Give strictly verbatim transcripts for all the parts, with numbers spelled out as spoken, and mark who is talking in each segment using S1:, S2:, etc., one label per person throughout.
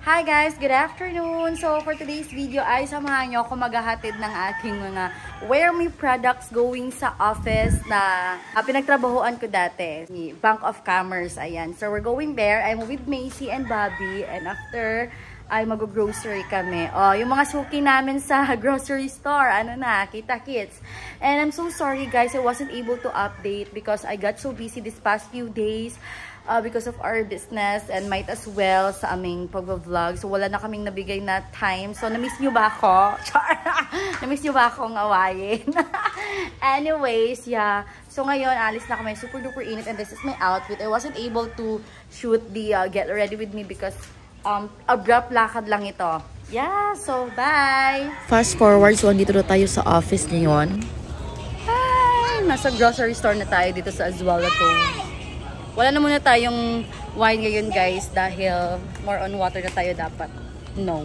S1: Hi guys! Good afternoon! So for today's video ay samahan nyo ako maghahatid ng aking mga Wear Me products going sa office na uh, pinagtrabahoan ko dati. Bank of Commerce, ayan. So we're going there. I'm with Macy and Bobby and after ay mag-grocery kami. Oh, yung mga suki namin sa grocery store, ano na, kita-kits. And I'm so sorry guys, I wasn't able to update because I got so busy this past few days. Uh, because of our business and might as well sa aming pag-vlog. So, wala na kaming nabigay na time. So, na-miss nyo ba ako? Na-miss nyo ba akong awayin? Anyways, yeah. So, ngayon, alis na kami. Super duper init and this is my outfit. I wasn't able to shoot the uh, get ready with me because um, abrupt lakad lang ito. Yeah, so bye!
S2: Fast forward, so andito na tayo sa office ngayon.
S1: Hi! Nasa grocery store na tayo dito sa Azuela to. Wala na muna tayong wine ngayon guys dahil more on water na tayo dapat. No.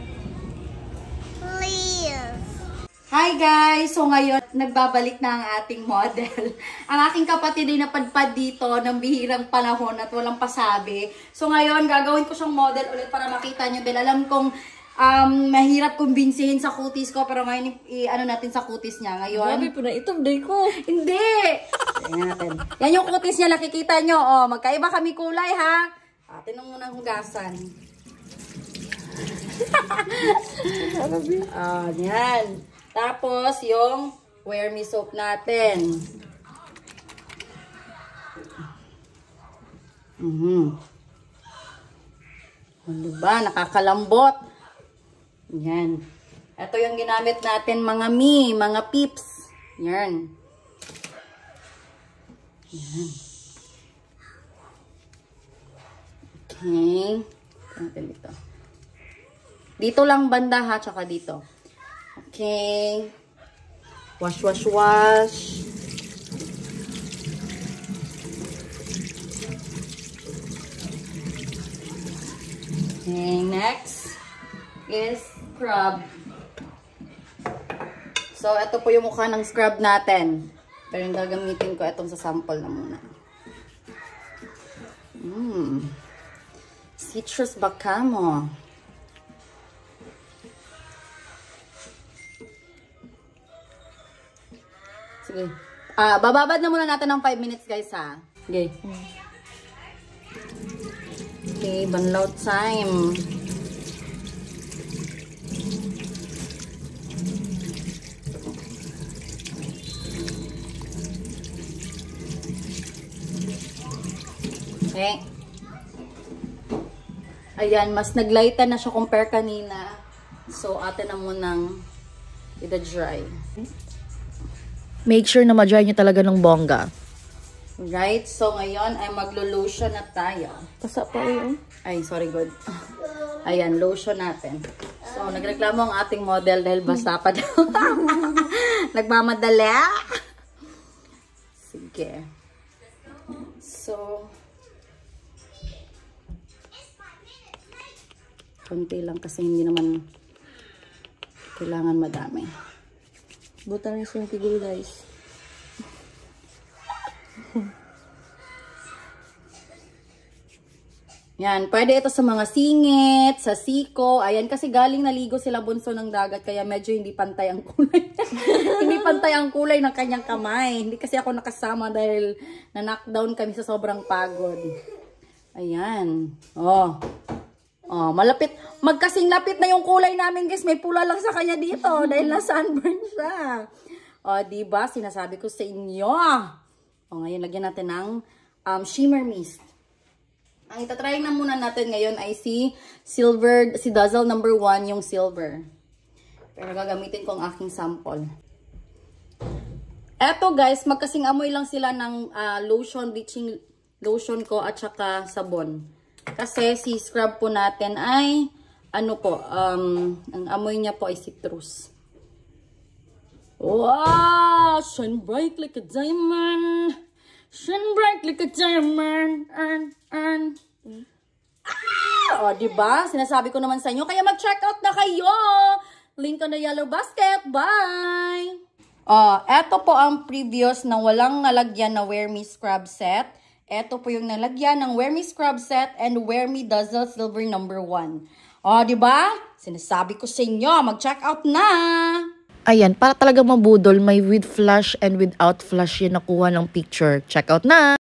S1: Please. Hi guys! So ngayon, nagbabalik na ang ating model. Ang aking kapatid ay napadpad dito ng bihirang panahon at walang pasabi. So ngayon, gagawin ko siyang model ulit para makita nyo dahil alam kong Um, mahirap kumbinsihin sa kutis ko, pero ngayon, i-ano natin sa kutis niya. Ngayon,
S2: grabe po na itong day ko.
S1: Hindi! Tingnan natin. Yan yung kutis niya, nakikita nyo. Oh, magkaiba kami kulay, ha? Atin ang munang hugasan. Ah, yan. Tapos, yung Wear Me soap natin. Mhm. Mm diba? Nakakalambot. Yan. Ito yung ginamit natin mga mi, mga peeps. Yan. Yan. Okay. Dito. Dito lang banda ha, tsaka dito. Okay. Wash, wash, wash. Okay, next is scrub. So, ito po yung mukha ng scrub natin. Pero yung gagamitin ko, itong sa sample na muna. Mm. Citrus Bacamo. Sige. Ah, bababad na muna natin ng five minutes, guys, ha? Okay. Okay, banlaw time. Okay. Ayan, mas naglighten na siya compare kanina. So, atin na munang ida-dry.
S2: Make sure na ma-dry nyo talaga ng bongga.
S1: Right? So, ngayon ay maglo-lotion na tayo.
S2: Pasa pa yun.
S1: Ay, sorry, good. Ayan, lotion natin. So, nagreklamo ang ating model dahil basta pa daw. Nagmamadali. Sige. So, konti lang kasi hindi naman kailangan madami.
S2: Buta rin siya yung figure, guys.
S1: Yan, pwede ito sa mga singit, sa siko. Ayan, kasi galing naligo sila bunso ng dagat, kaya medyo hindi pantay ang kulay. Hindi pantay ang kulay ng kanyang kamay. Hindi kasi ako nakasama dahil na-knockdown kami sa sobrang pagod. Ayan. Oh. Oh, malapit. Magkasing lapit na yung kulay namin, guys. May pula lang sa kanya dito dahil na-sunburn siya. Oh, diba? Sinasabi ko sa inyo. Oh, ngayon, lagyan natin ng um, shimmer mist. Ang itatry na muna natin ngayon ay si silver, si Dazzle number one, yung silver. Pero gagamitin ko ang aking sample. Eto guys, magkasing amoy lang sila ng uh, lotion, bleaching lotion ko at saka sabon. Kasi si scrub po natin ay, ano po, um, ang amoy niya po ay citrus. Wow! Shine bright like a diamond. Shine bright like a diamond. And, and. Ah! O, diba? Sinasabi ko naman sa inyo. Kaya mag-check out na kayo. Link on the yellow basket. Bye! O, eto po ang previous na walang nalagyan na Wear Me scrub set. Ito po yung nalagyan ng Wear Me Scrub Set and Wear Me Dazzle Silver number one. O, di ba? Sinasabi ko sa inyo, mag-check out na!
S2: Ayan, para talaga mabudol, may with flash and without flash yung nakuha ng picture. Check out na!